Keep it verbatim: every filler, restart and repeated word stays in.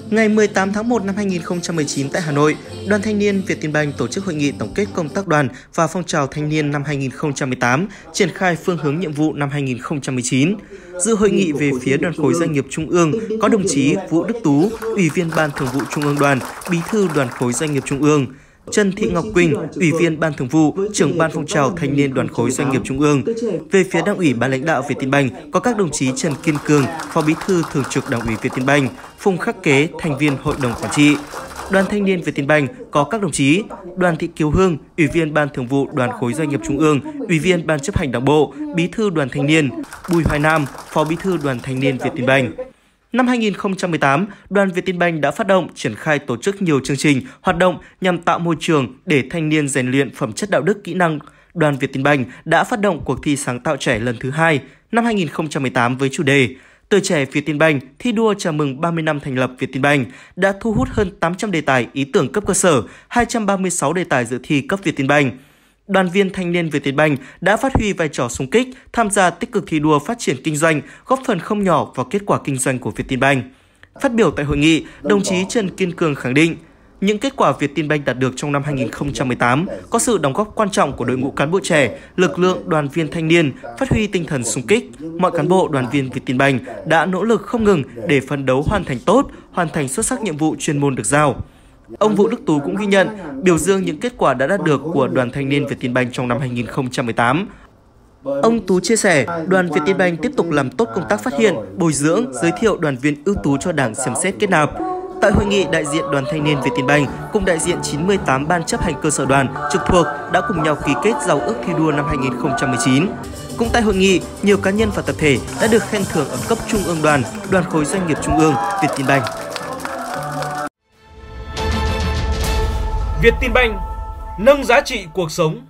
Ngày mười tám tháng một năm hai nghìn không trăm mười chín tại Hà Nội, Đoàn Thanh niên Vietinbank tổ chức hội nghị tổng kết công tác đoàn và phong trào thanh niên năm hai nghìn không trăm mười tám, triển khai phương hướng nhiệm vụ năm hai nghìn không trăm mười chín. Dự hội nghị về phía Đoàn khối Doanh nghiệp Trung ương có đồng chí Vũ Đức Tú, Ủy viên Ban Thường vụ Trung ương Đoàn, Bí thư Đoàn khối Doanh nghiệp Trung ương; Trần Thị Ngọc Quỳnh, Ủy viên Ban Thường vụ, Trưởng Ban phong trào Thanh niên Đoàn khối Doanh nghiệp Trung ương. Về phía Đảng ủy Ban lãnh đạo Vietinbank có các đồng chí Trần Kiên Cường, Phó Bí thư Thường trực Đảng ủy Vietinbank, Phùng Khắc Kế, thành viên Hội đồng Quản trị. Đoàn Thanh niên Vietinbank có các đồng chí Đoàn Thị Kiều Hương, Ủy viên Ban Thường vụ Đoàn khối Doanh nghiệp Trung ương, Ủy viên Ban chấp hành Đảng bộ, Bí thư Đoàn Thanh niên; Bùi Hoài Nam, Phó Bí thư Đoàn Thanh niên Vietinbank. Năm hai nghìn không trăm mười tám, Đoàn Vietinbank đã phát động, triển khai tổ chức nhiều chương trình, hoạt động nhằm tạo môi trường để thanh niên rèn luyện phẩm chất đạo đức, kỹ năng. Đoàn Vietinbank đã phát động cuộc thi sáng tạo trẻ lần thứ hai năm hai nghìn không trăm mười tám với chủ đề Tuổi trẻ Vietinbank thi đua chào mừng ba mươi năm thành lập Vietinbank, đã thu hút hơn tám trăm đề tài ý tưởng cấp cơ sở, hai trăm ba mươi sáu đề tài dự thi cấp Vietinbank. Đoàn viên thanh niên Vietinbank đã phát huy vai trò xung kích, tham gia tích cực thi đua phát triển kinh doanh, góp phần không nhỏ vào kết quả kinh doanh của Vietinbank. Phát biểu tại hội nghị, đồng chí Trần Kiên Cường khẳng định, những kết quả Vietinbank đạt được trong năm hai nghìn không trăm mười tám có sự đóng góp quan trọng của đội ngũ cán bộ trẻ, lực lượng đoàn viên thanh niên, phát huy tinh thần xung kích. Mọi cán bộ đoàn viên Vietinbank đã nỗ lực không ngừng để phấn đấu hoàn thành tốt, hoàn thành xuất sắc nhiệm vụ chuyên môn được giao. Ông Vũ Đức Tú cũng ghi nhận, biểu dương những kết quả đã đạt được của Đoàn Thanh niên Vietinbank trong năm hai nghìn không trăm mười tám. Ông Tú chia sẻ, Đoàn Vietinbank tiếp tục làm tốt công tác phát hiện, bồi dưỡng, giới thiệu đoàn viên ưu tú cho Đảng xem xét kết nạp. Tại hội nghị, đại diện Đoàn Thanh niên Vietinbank cùng đại diện chín mươi tám ban chấp hành cơ sở đoàn trực thuộc đã cùng nhau ký kết giao ước thi đua năm hai nghìn không trăm mười chín. Cũng tại hội nghị, nhiều cá nhân và tập thể đã được khen thưởng ở cấp Trung ương Đoàn, Đoàn khối Doanh nghiệp Trung ương, Vietinbank. Vietinbank nâng giá trị cuộc sống.